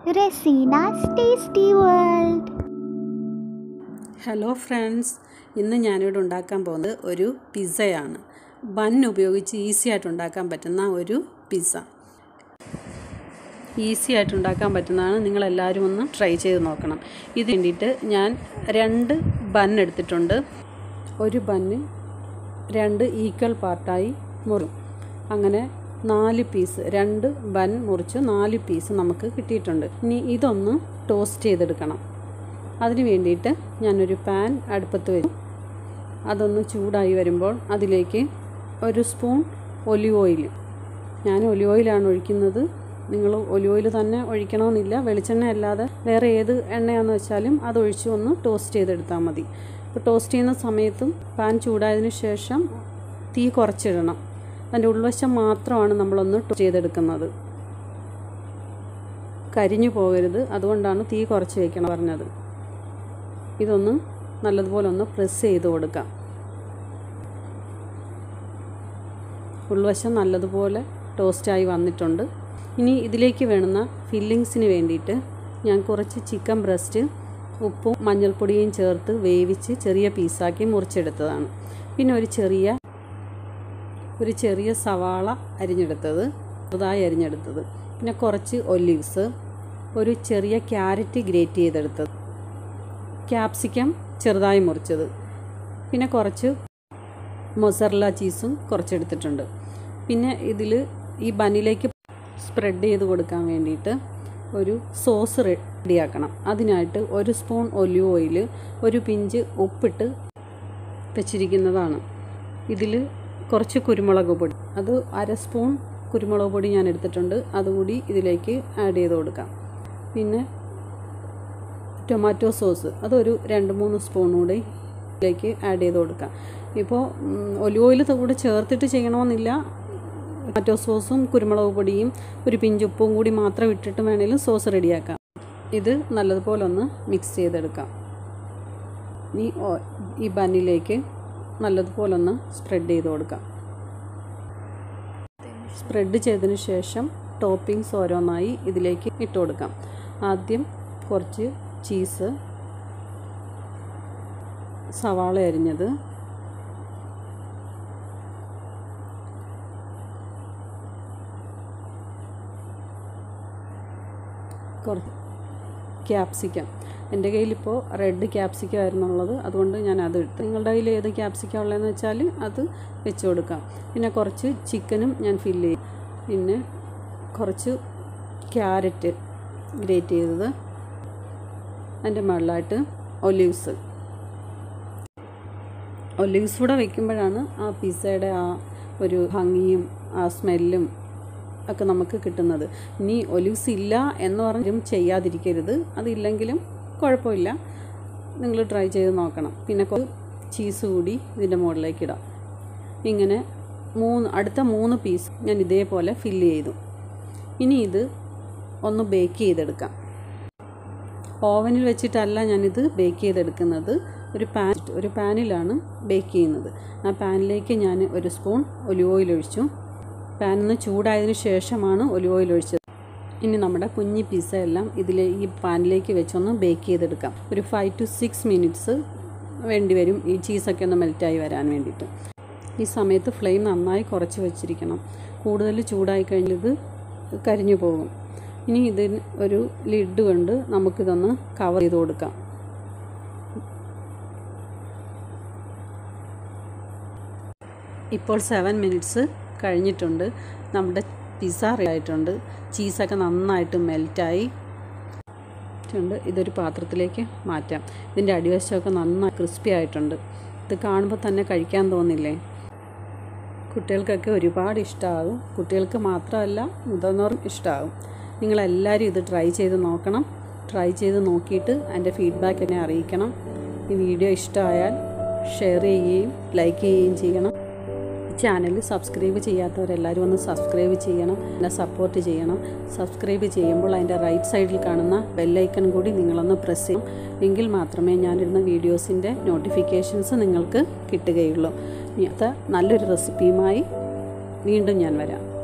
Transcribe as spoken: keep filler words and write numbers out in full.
Resina's Tasty World. Hello friends, ഇന്ന് ഞാനിവിടെ ഉണ്ടാക്കാൻ പോകുന്നത് ഒരു പിസ്സയാണ്. ബൺ ഉപയോഗിച്ച് ഈസി ആയിട്ട് ഉണ്ടാക്കാൻ പറ്റുന്ന ഒരു പിസ്സ. ഈസി ആയിട്ട് ഉണ്ടാക്കാൻ പറ്റുന്നതാണ്. നിങ്ങളെല്ലാവരും ഒന്ന് ട്രൈ ചെയ്ത് നോക്കണം. ഇത് വേണ്ടിയിട്ട് ഞാൻ രണ്ട് ബൺ എടുത്തിട്ടുണ്ട്. ഒരു ബണ്ണ് രണ്ട് ഈക്വൽ പാർട്ടായി മുറും. അങ്ങനെ നാല് പീസ്, രണ്ട് ബൺ മുറിച്ച് നാല് പീസ് നമുക്ക് കിട്ടിയിട്ടുണ്ട്. ഇനി ഇതൊന്ന് ടോസ്റ്റ് ചെയ്തെടുക്കണം. അതിന് വേണ്ടിയിട്ട് ഞാനൊരു പാൻ അടുപ്പത്ത് വെച്ചു. അതൊന്ന് ചൂടായി വരുമ്പോൾ അതിലേക്ക് ഒരു സ്പൂൺ ഒലിവ് ഓയിൽ, ഞാൻ ഒലിവ് ഓയിലാണ് ഒഴിക്കുന്നത്. നിങ്ങൾ ഒലിവ് ഓയിൽ തന്നെ ഒഴിക്കണമെന്നില്ല. വെളിച്ചെണ്ണ അല്ലാതെ വേറെ ഏത് എണ്ണയാണെന്ന് വെച്ചാലും അതൊഴിച്ച് ഒന്ന് ടോസ്റ്റ് ചെയ്തെടുത്താൽ മതി. അപ്പോൾ ടോസ്റ്റ് ചെയ്യുന്ന സമയത്തും പാൻ ചൂടായതിനു ശേഷം തീ കുറച്ചിടണം. അതിൻ്റെ ഉൾവശം മാത്രമാണ് നമ്മളൊന്ന് ടോസ്റ്റ് ചെയ്തെടുക്കുന്നത്. കരിഞ്ഞു പോകരുത്, അതുകൊണ്ടാണ് തീ കുറച്ച് വയ്ക്കണം പറഞ്ഞത്. ഇതൊന്ന് നല്ലതുപോലെ ഒന്ന് പ്രസ് ചെയ്ത് കൊടുക്കാം. ഉൾവശം നല്ലതുപോലെ ടോസ്റ്റായി വന്നിട്ടുണ്ട്. ഇനി ഇതിലേക്ക് വേണ്ടുന്ന ഫില്ലിങ്സിന് വേണ്ടിയിട്ട് ഞാൻ കുറച്ച് ചിക്കൻ ബ്രസ്റ്റ് ഉപ്പും മഞ്ഞൾപ്പൊടിയും ചേർത്ത് വേവിച്ച് ചെറിയ പീസാക്കി മുറിച്ചെടുത്തതാണ്. പിന്നെ ഒരു ചെറിയ ഒരു ചെറിയ സവാള അരിഞ്ഞെടുത്തത്, ചെറുതായി അരിഞ്ഞെടുത്തത്. പിന്നെ കുറച്ച് ഒലിവ്സ്, ഒരു ചെറിയ ക്യാരറ്റ് ഗ്രേറ്റ് ചെയ്തെടുത്തത്, ക്യാപ്സിക്കം ചെറുതായി മുറിച്ചത്, പിന്നെ കുറച്ച് മൊസറല്ല ചീസും കുറച്ചെടുത്തിട്ടുണ്ട്. പിന്നെ ഇതിൽ ഈ ബന്നിലേക്ക് സ്പ്രെഡ് ചെയ്ത് കൊടുക്കാൻ വേണ്ടിയിട്ട് ഒരു സോസ് റെഡിയാക്കണം. അതിനായിട്ട് ഒരു സ്പൂൺ ഒലിവ് ഓയിൽ, ഒരു പിഞ്ച് ഉപ്പിട്ട് വെച്ചിരിക്കുന്നതാണ്. ഇതിൽ കുറച്ച് കുരുമുളക് പൊടി, അത് അര സ്പൂൺ കുരുമുളക് പൊടി ഞാൻ എടുത്തിട്ടുണ്ട്. അതുകൂടി ഇതിലേക്ക് ആഡ് ചെയ്ത് കൊടുക്കാം. പിന്നെ ടൊമാറ്റോ സോസ്, അതൊരു രണ്ട് മൂന്ന് സ്പൂൺ കൂടി ഇതിലേക്ക് ആഡ് ചെയ്ത് കൊടുക്കാം. ഇപ്പോൾ ഒലിവ് ഓയിൽ കൂടെ ചേർത്തിട്ട് ചെയ്യണമെന്നില്ല. ടൊമാറ്റോ സോസും കുരുമുളക് പൊടിയും ഒരു പിഞ്ചുപ്പും കൂടി മാത്രം ഇട്ടിട്ട് വേണമെങ്കിലും സോസ് റെഡിയാക്കാം. ഇത് നല്ലതുപോലെ ഒന്ന് മിക്സ് ചെയ്തെടുക്കാം. ഇനി ഈ ബന്നിലേക്ക് നല്ലതുപോലെ ഒന്ന് സ്പ്രെഡ് ചെയ്ത് കൊടുക്കാം. സ്പ്രെഡ് ചെയ്തതിന് ശേഷം ടോപ്പിങ്സ് ഓരോന്നായി ഇതിലേക്ക് ഇട്ട് കൊടുക്കാം. ആദ്യം കുറച്ച് ചീസ്, സവാള അരിഞ്ഞത്, കുറച്ച് ക്യാപ്സിക്കം. എൻ്റെ കയ്യിലിപ്പോൾ റെഡ് ക്യാപ്സിക്കം ആയിരുന്നുള്ളത്, അതുകൊണ്ട് ഞാൻ അത് ഇട്ടു. നിങ്ങളുടെ കയ്യിൽ ഏത് ക്യാപ്സിക്കം ഉള്ളതെന്ന് വെച്ചാൽ അത് വെച്ച് കൊടുക്കാം. പിന്നെ കുറച്ച് ചിക്കനും ഞാൻ ഫില്ല് ചെയ്യും. പിന്നെ കുറച്ച് ക്യാരറ്റ് ഗ്രേറ്റ് ചെയ്തത്, അതിൻ്റെ മുകളിലായിട്ട് ഒലിവ്സ്. ഒലിവ്സ് കൂടെ വയ്ക്കുമ്പോഴാണ് ആ പിസ്സയുടെ ആ ഒരു ഭംഗിയും ആ സ്മെല്ലും ഒക്കെ നമുക്ക് കിട്ടുന്നത്. ഇനി ഒലിവ്സ് ഇല്ല എന്ന് പറഞ്ഞും ചെയ്യാതിരിക്കരുത്. അതില്ലെങ്കിലും കുഴപ്പമില്ല, നിങ്ങൾ ട്രൈ ചെയ്ത് നോക്കണം. പിന്നെ കുറച്ച് ചീസ് കൂടി ഇതിൻ്റെ മുകളിലേക്ക് ഇടാം. ഇങ്ങനെ മൂന്ന് അടുത്ത മൂന്ന് പീസ് ഞാൻ ഇതേപോലെ ഫില്ല് ചെയ്തു. ഇനി ഇത് ഒന്ന് ബേക്ക് ചെയ്തെടുക്കാം. ഓവനിൽ വെച്ചിട്ടല്ല ഞാനിത് ബേക്ക് ചെയ്തെടുക്കുന്നത്. ഒരു പാൻ ഒരു പാനിലാണ് ബേക്ക് ചെയ്യുന്നത്. ആ പാനിലേക്ക് ഞാൻ ഒരു സ്പൂൺ ഒലിവ് ഓയിൽ ഒഴിച്ചു. പാനിന്ന് ചൂടായതിനു ശേഷമാണ് ഒലിവ് ഓയിൽ ഒഴിച്ചത്. ഇനി നമ്മുടെ കുഞ്ഞി പിസ്സ എല്ലാം ഇതിൽ ഈ പാനിലേക്ക് വെച്ചൊന്ന് ബേക്ക് ചെയ്തെടുക്കാം. ഒരു ഫൈവ് ടു സിക്സ് മിനിറ്റ്സ് വേണ്ടി വരും ഈ ചീസൊക്കെ ഒന്ന് മെൽറ്റായി വരാൻ വേണ്ടിയിട്ട്. ഈ സമയത്ത് ഫ്ലെയിം നന്നായി കുറച്ച് വെച്ചിരിക്കണം. കൂടുതൽ ചൂടായി കഴിഞ്ഞത് കരിഞ്ഞു പോകും. ഇനി ഇതിന് ഒരു ലിഡ് കൊണ്ട് നമുക്കിതൊന്ന് കവർ ചെയ്ത് കൊടുക്കാം. ഇപ്പോൾ സെവൻ മിനിറ്റ്സ് കഴിഞ്ഞിട്ടുണ്ട്. നമ്മുടെ പിസ്സ റെഡി ആയിട്ടുണ്ട്. ചീസൊക്കെ നന്നായിട്ട് മെൽറ്റായി ഉണ്ട്. ഇതൊരു പാത്രത്തിലേക്ക് മാറ്റാം. ഇതിൻ്റെ അടിവശമൊക്കെ നന്നായി ക്രിസ്പി ആയിട്ടുണ്ട്. ഇത് കാണുമ്പോൾ തന്നെ കഴിക്കാൻ തോന്നില്ലേ? കുട്ടികൾക്കൊക്കെ ഒരുപാട് ഇഷ്ടമാകും. കുട്ടികൾക്ക് മാത്രമല്ല, മുതിർന്നവരും ഇഷ്ടമാകും. നിങ്ങളെല്ലാവരും ഇത് ട്രൈ ചെയ്ത് നോക്കണം. ട്രൈ ചെയ്ത് നോക്കിയിട്ട് അതിൻ്റെ ഫീഡ്ബാക്ക് എന്നെ അറിയിക്കണം. ഈ വീഡിയോ ഇഷ്ടമായാൽ ഷെയർ ചെയ്യുകയും ലൈക്ക് ചെയ്യുകയും ചെയ്യണം. ചാനൽ സബ്സ്ക്രൈബ് ചെയ്യാത്തവരെല്ലാവരും ഒന്ന് സബ്സ്ക്രൈബ് ചെയ്യണം, എന്നെ സപ്പോർട്ട് ചെയ്യണം. സബ്സ്ക്രൈബ് ചെയ്യുമ്പോൾ അതിൻ്റെ റൈറ്റ് സൈഡിൽ കാണുന്ന ബെല്ലൈക്കൺ കൂടി നിങ്ങളൊന്ന് പ്രസ് ചെയ്യണം. എങ്കിൽ മാത്രമേ ഞാനിടുന്ന വീഡിയോസിൻ്റെ നോട്ടിഫിക്കേഷൻസ് നിങ്ങൾക്ക് കിട്ടുകയുള്ളൂ. അടുത്ത നല്ലൊരു റെസിപ്പിയുമായി വീണ്ടും ഞാൻ വരാം.